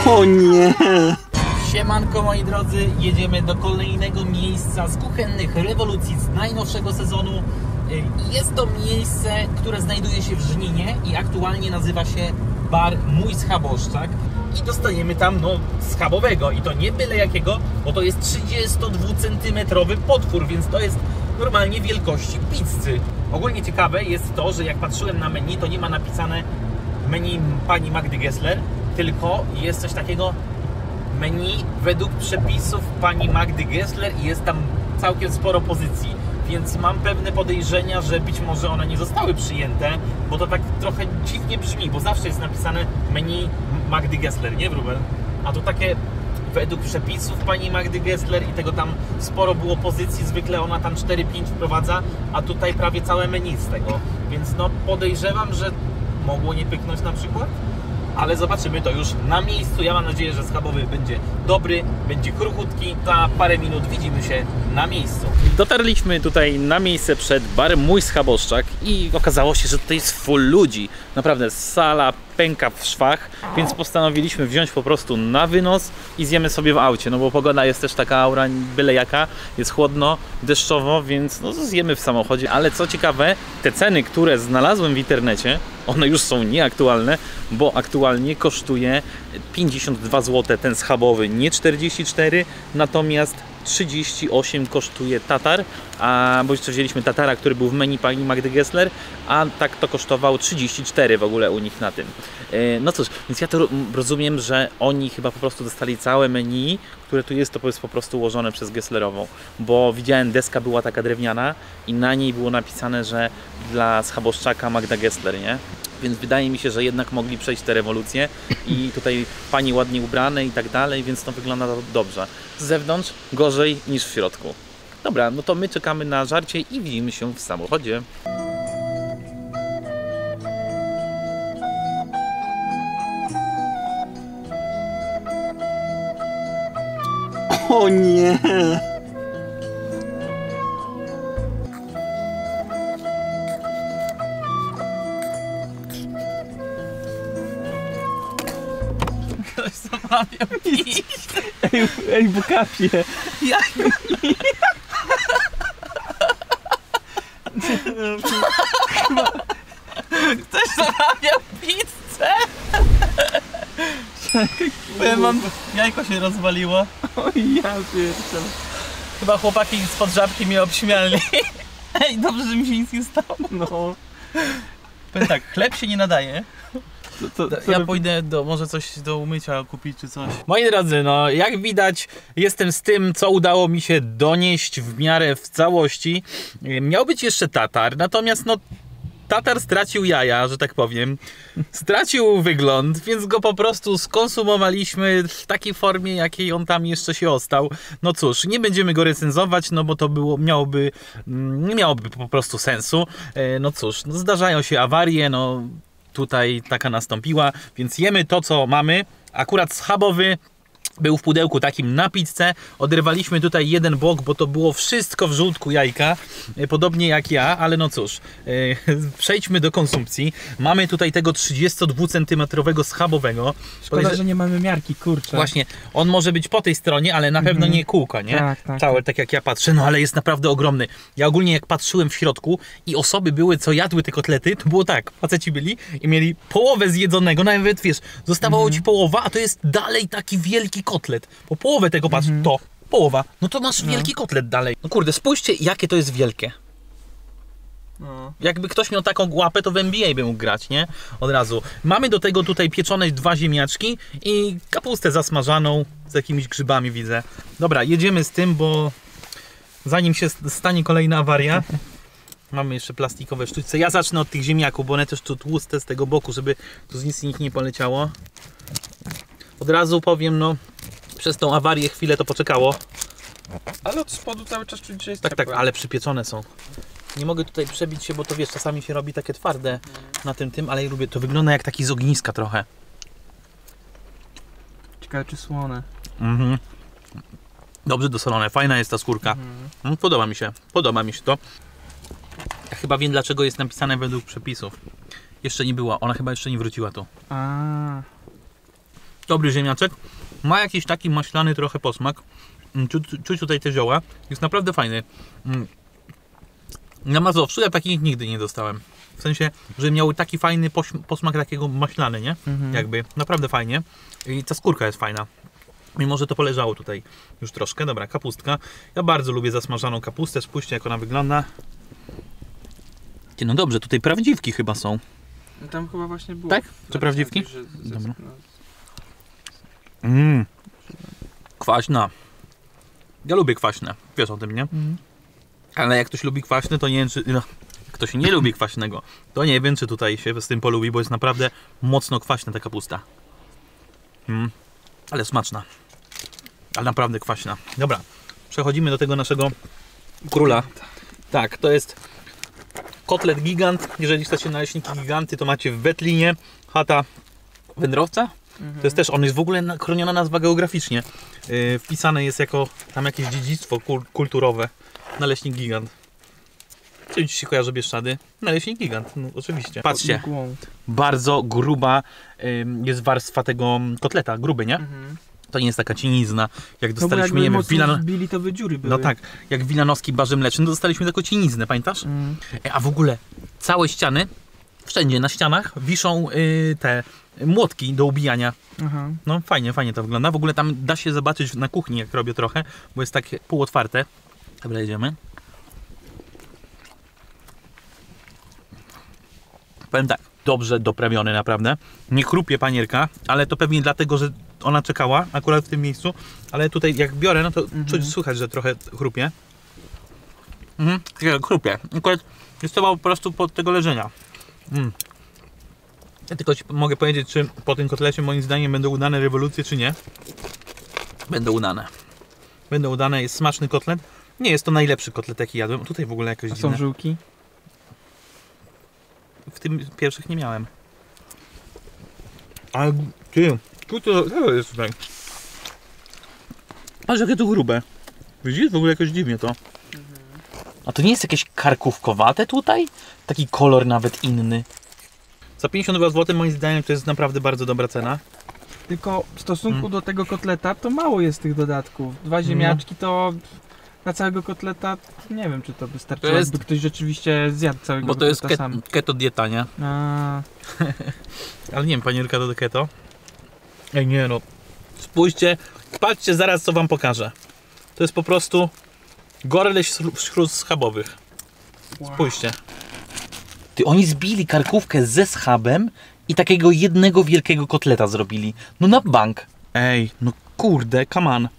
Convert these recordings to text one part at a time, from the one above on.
O nie! Siemanko moi drodzy, jedziemy do kolejnego miejsca z kuchennych rewolucji z najnowszego sezonu. Jest to miejsce, które znajduje się w Żninie i aktualnie nazywa się Bar Mój Schaboszczak. I dostajemy tam schabowego i to nie byle jakiego, bo to jest 32 cm potwór, więc to jest normalnie wielkości pizzy. Ogólnie ciekawe jest to, że jak patrzyłem na menu, to nie ma napisane menu pani Magdy Gessler, tylko jest coś takiego menu według przepisów pani Magdy Gessler i jest tam całkiem sporo pozycji, więc mam pewne podejrzenia, że być może one nie zostały przyjęte, bo to tak trochę dziwnie brzmi, bo zawsze jest napisane menu Magdy Gessler, nie wróbel? A to takie według przepisów pani Magdy Gessler i tego tam sporo było pozycji, zwykle ona tam 4-5 wprowadza, a tutaj prawie całe menu z tego, więc podejrzewam, że mogło nie pyknąć na przykład. Ale zobaczymy to już na miejscu. Ja mam nadzieję, że schabowy będzie dobry, będzie kruchutki. Za parę minut widzimy się na miejscu. Dotarliśmy tutaj na miejsce przed Bar Mój Schaboszczak i okazało się, że tutaj jest full ludzi. Naprawdę sala pęka w szwach, więc postanowiliśmy wziąć po prostu na wynos i zjemy sobie w aucie, no bo pogoda jest też taka aura byle jaka, jest chłodno, deszczowo, więc zjemy w samochodzie. Ale co ciekawe, te ceny, które znalazłem w internecie, one już są nieaktualne, bo aktualnie kosztuje 52 zł ten schabowy, nie 44, natomiast 38 kosztuje tatar, bo jeszcze wzięliśmy tatara, który był w menu pani Magdy Gessler, a tak to kosztował 34 w ogóle u nich na tym. No cóż, więc ja to rozumiem, że oni chyba po prostu dostali całe menu, które tu jest, to jest po prostu ułożone przez Gesslerową, bo widziałem, deska była taka drewniana i na niej było napisane, że dla Schaboszczaka Magda Gessler, nie? Więc wydaje mi się, że jednak mogli przejść te rewolucje i tutaj pani ładnie ubrane i tak dalej, więc to wygląda dobrze. Z zewnątrz gorzej niż w środku. Dobra, no to my czekamy na żarcie i widzimy się w samochodzie. O nie! Ktoś zamawiał pić. Ej, bo kapie! Ktoś zamawiał pizzę. Jajko się rozwaliło. Oj, ja pierdolę. Chyba chłopaki spod żabki mnie obśmiali. Ej, dobrze, że mi się nic nie stało. No. Powiem tak, chleb się nie nadaje. Ja by... pójdę może coś do umycia kupić czy coś. Moi drodzy, no jak widać jestem z tym, co udało mi się donieść w miarę w całości. Miał być jeszcze tatar, natomiast tatar stracił jaja, że tak powiem. Stracił wygląd, więc go po prostu skonsumowaliśmy w takiej formie, jakiej on tam jeszcze się ostał. No cóż, nie będziemy go recenzować, no bo to nie miałoby po prostu sensu. No cóż, zdarzają się awarie, tutaj taka nastąpiła, więc jemy to, co mamy. Akurat schabowy był w pudełku takim na pizzę. Oderwaliśmy tutaj jeden bok, bo to było wszystko w żółtku jajka. Podobnie jak ja, ale no cóż. Przejdźmy do konsumpcji. Mamy tutaj tego 32 cm schabowego. Szkoda, że nie mamy miarki, kurczę. Właśnie, on może być po tej stronie, ale na pewno nie kółko, nie? Tak. Całe, tak jak ja patrzę, ale jest naprawdę ogromny. Ja ogólnie jak patrzyłem w środku i osoby były, co jadły te kotlety, to było tak, faceci byli i mieli połowę zjedzonego, nawet wiesz, zostawało ci połowa, a to jest dalej taki wielki kotlet. Po połowę tego patrz, to połowa. No to masz wielki kotlet dalej. No kurde, spójrzcie, jakie to jest wielkie. Jakby ktoś miał taką łapę, to w NBA by mógł grać, nie? Od razu. Mamy do tego tutaj pieczone 2 ziemniaczki i kapustę zasmażaną z jakimiś grzybami, widzę. Dobra, jedziemy z tym, bo zanim się stanie kolejna awaria. Mamy jeszcze plastikowe sztućce. Ja zacznę od tych ziemniaków, bo one też tu tłuste z tego boku, żeby tu z nic nie poleciało. Od razu powiem, przez tą awarię chwilę to poczekało. Ale od spodu cały czas czuć, że jest tak, ale przypieczone są. Nie mogę tutaj przebić się, bo to wiesz, czasami się robi takie twarde na tym, ale ja lubię. To wygląda jak taki z ogniska trochę. Ciekawe, czy słone. Dobrze dosolone, fajna jest ta skórka. Podoba mi się to. Ja chyba wiem, dlaczego jest napisane według przepisów. Jeszcze nie była, ona chyba jeszcze nie wróciła tu. Dobry ziemniaczek. Ma jakiś taki maślany trochę posmak. Czuć tutaj te zioła. Jest naprawdę fajny. Na Mazowszu ja takich nigdy nie dostałem. W sensie, że miały taki fajny posmak takiego maślany, nie? Jakby. Naprawdę fajnie. I ta skórka jest fajna. Mimo, że to poleżało tutaj już troszkę. Dobra, kapustka. Ja bardzo lubię zasmażaną kapustę. Spójrzcie, jak ona wygląda. No dobrze, tutaj prawdziwki chyba są. No tam chyba właśnie było. Tak? To prawdziwki? Dobra. Kwaśna. Ja lubię kwaśne. Wiesz o tym, nie? Ale jak ktoś lubi kwaśne, to nie wiem, czy... No, ktoś nie lubi kwaśnego, to nie wiem, czy tutaj się z tym polubi, bo jest naprawdę mocno kwaśna ta kapusta. Ale smaczna. Ale naprawdę kwaśna. Dobra, przechodzimy do tego naszego króla. Tak, to jest kotlet gigant. Jeżeli chcecie naleśniki giganty, to macie w Wetlinie. Chata wędrowca. To jest też, on jest w ogóle chroniona nazwa geograficznie. Wpisane jest jako tam jakieś dziedzictwo kulturowe. Naleśnik gigant. Czy ci się kojarzy Bieszczady? Naleśnik gigant, no oczywiście. Patrzcie, bardzo gruba jest warstwa tego kotleta, gruby, nie? To nie jest taka cienizna, jak dostaliśmy, nie wiem, wbili, to by dziury były. No tak, jak w wilanowski barze mleczny, dostaliśmy taką cieniznę, pamiętasz? A w ogóle całe ściany, wszędzie na ścianach wiszą te młotki do ubijania. No fajnie, fajnie to wygląda. W ogóle tam da się zobaczyć na kuchni, jak robię trochę, bo jest takie półotwarte. Dobra, jedziemy. Powiem tak, dobrze doprawiony naprawdę. Nie chrupie panierka, ale to pewnie dlatego, że ona czekała akurat w tym miejscu. Ale tutaj jak biorę, no to słychać, że trochę chrupie. Chrupie. Akurat jest to po prostu pod tego leżenia. Ja tylko ci mogę powiedzieć, czy po tym kotlecie moim zdaniem będą udane rewolucje, czy nie. Będą udane. Będą udane, jest smaczny kotlet. Nie jest to najlepszy kotlet, jaki jadłem. Tutaj w ogóle jakoś dziwne. Są żyłki? W tym pierwszych nie miałem. Ale ty, co jest tutaj? Patrz, jakie to grube. Widzisz? W ogóle jakoś dziwnie to. A to nie jest jakieś karkówkowate tutaj? Taki kolor nawet inny. Za 52 zł moim zdaniem to jest naprawdę bardzo dobra cena. Tylko w stosunku do tego kotleta to mało jest tych dodatków. 2 ziemniaczki to na całego kotleta nie wiem, czy to wystarczy, jakby ktoś rzeczywiście zjadł całego kotleta. Bo to jest keto dieta, nie? Ale nie wiem, panierka do keto. Ej, nie no. Spójrzcie, patrzcie zaraz, co wam pokażę. To jest po prostu gorle wśród schabowych. Spójrzcie. Ty, oni zbili karkówkę ze schabem i takiego jednego wielkiego kotleta zrobili. No na bank. Ej, no kurde, come on.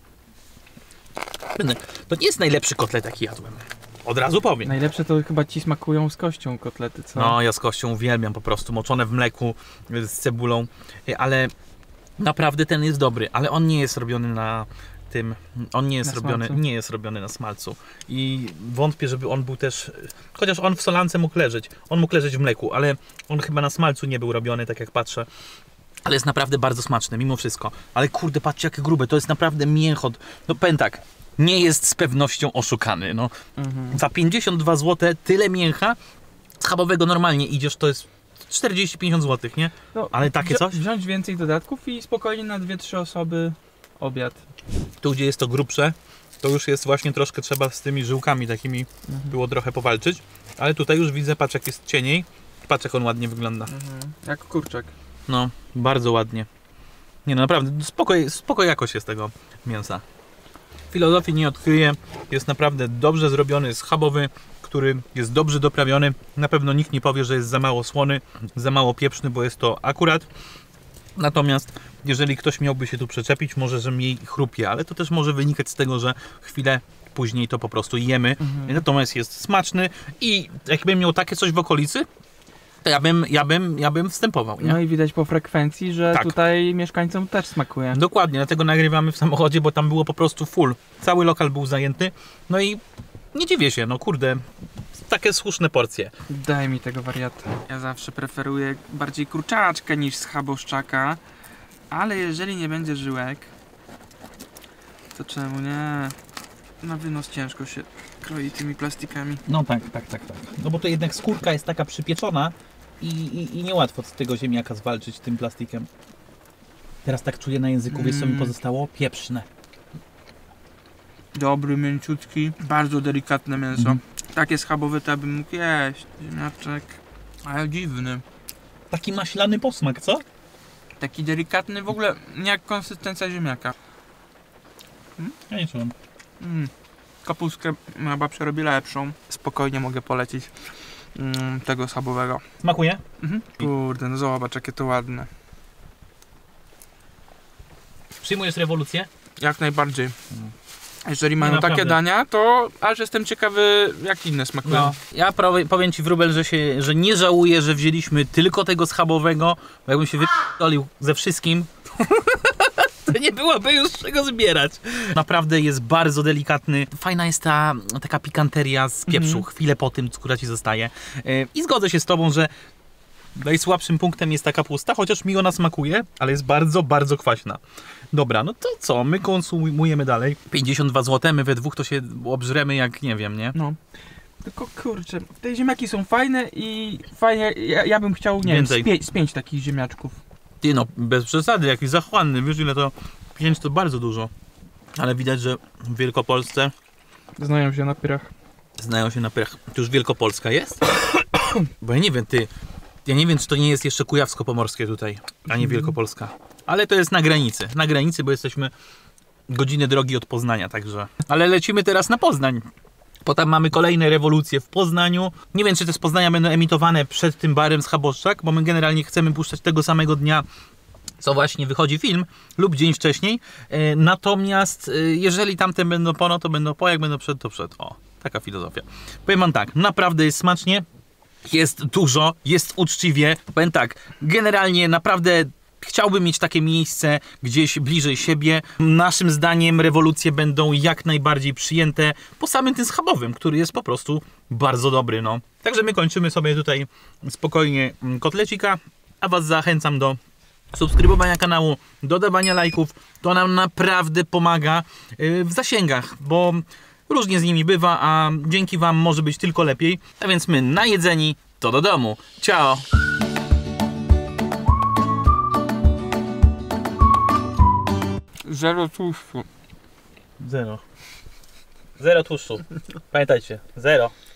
To nie jest najlepszy kotlet, jaki jadłem. Od razu powiem. Najlepsze to chyba ci smakują z kością kotlety, co? No, ja z kością uwielbiam po prostu, moczone w mleku z cebulą, ale naprawdę ten jest dobry, ale on nie jest robiony na tym, nie jest robiony na smalcu i wątpię, żeby on był też, chociaż on w solance mógł leżeć, on mógł leżeć w mleku, ale on chyba na smalcu nie był robiony, tak jak patrzę. Ale jest naprawdę bardzo smaczny, mimo wszystko. Ale kurde, patrzcie, jakie grube, to jest naprawdę mięcho. No powiem tak, nie jest z pewnością oszukany. No. Za 52 zł tyle mięcha schabowego normalnie idziesz, to jest 40-50 zł, nie? No, ale takie coś? Wziąć więcej dodatków i spokojnie na 2-3 osoby obiad. Tu, gdzie jest to grubsze, to już jest właśnie troszkę trzeba z tymi żyłkami takimi było trochę powalczyć. Ale tutaj już widzę, patrz jak jest cieniej. Patrz jak on ładnie wygląda. Jak kurczak. No, bardzo ładnie. Nie no, naprawdę, spoko jakość jest tego mięsa. Filozofii nie odkryję, jest naprawdę dobrze zrobiony, schabowy, który jest dobrze doprawiony. Na pewno nikt nie powie, że jest za mało słony, za mało pieprzny, bo jest to akurat. Natomiast jeżeli ktoś miałby się tu przyczepić, może, że mniej chrupie, ale to też może wynikać z tego, że chwilę później to po prostu jemy. Natomiast jest smaczny i jakbym miał takie coś w okolicy, to ja bym wstępował. Nie? No i widać po frekwencji, że tak. Tutaj mieszkańcom też smakuje. Dokładnie, dlatego nagrywamy w samochodzie, bo tam było po prostu full. Cały lokal był zajęty. No i nie dziwię się, no kurde, takie słuszne porcje. Daj mi tego wariata. Ja zawsze preferuję bardziej kurczaczkę niż schaboszczaka, ale jeżeli nie będzie żyłek, to czemu nie? Na wynos ciężko się kroi tymi plastikami. No tak. No bo to jednak skórka jest taka przypieczona i niełatwo z tego ziemniaka zwalczyć tym plastikiem. Teraz tak czuję na języku, wiesz co mi pozostało? Pieprzne. Dobry, mięciutki, bardzo delikatne mięso. Takie schabowe to bym mógł jeść. Ziemniaczek, ale dziwny. Taki maślany posmak, co? Taki delikatny, w ogóle nie jak konsystencja ziemniaka. Ja nie czułem. Kapustkę moja babcia robi lepszą. Spokojnie mogę polecić tego schabowego. Smakuje? Kurde, no zobacz jakie to ładne. Przyjmujesz rewolucję? Jak najbardziej. Jeżeli mają takie naprawdę. dania, to aż jestem ciekawy jak inne smakują. No. Ja powiem Ci, Wróbel, że nie żałuję, że wzięliśmy tylko tego schabowego, bo jakbym się wyp***olił ze wszystkim, to nie byłoby już czego zbierać. Naprawdę jest bardzo delikatny. Fajna jest ta taka pikanteria z pieprzu, chwilę po tym, która Ci zostaje. I zgodzę się z Tobą, że najsłabszym punktem jest ta kapusta, chociaż mi ona smakuje, ale jest bardzo, bardzo kwaśna. Dobra, no to co? My konsumujemy dalej. 52 zł, my we dwóch to się obżremy jak nie wiem, nie? No. Tylko kurczę, te ziemniaki są fajne i fajnie, ja bym chciał, nie Więcej. wiem, z 5 takich ziemniaczków. Ty no, bez przesady, jakiś zachłanny, wiesz ile to? 5 to bardzo dużo. Ale widać, że w Wielkopolsce Znają się na pyrach. znają się na pyrach. To już Wielkopolska jest? Bo ja nie wiem, ja nie wiem, czy to nie jest jeszcze Kujawsko-Pomorskie tutaj, a nie Wielkopolska. Ale to jest na granicy, bo jesteśmy godzinę drogi od Poznania, także. Ale lecimy teraz na Poznań. Potem mamy kolejne rewolucje w Poznaniu. Nie wiem, czy te z Poznania będą emitowane przed tym barem Schaboszczak, bo my generalnie chcemy puszczać tego samego dnia, co właśnie wychodzi film, lub dzień wcześniej. Natomiast jeżeli tamte będą po, no to będą po, jak będą przed, to przed. O, taka filozofia. Powiem wam tak, naprawdę jest smacznie, jest dużo, jest uczciwie. Powiem tak, generalnie naprawdę chciałbym mieć takie miejsce gdzieś bliżej siebie. Naszym zdaniem rewolucje będą jak najbardziej przyjęte po samym tym schabowym, który jest po prostu bardzo dobry, no. Także my kończymy sobie tutaj spokojnie kotlecika, a was zachęcam do subskrybowania kanału, dodawania lajków. To nam naprawdę pomaga w zasięgach, bo różnie z nimi bywa, a dzięki wam może być tylko lepiej. A więc my najedzeni, to do domu. Ciao! Zero tłuszczu. Zero. Zero tłuszczu. Pamiętajcie, zero.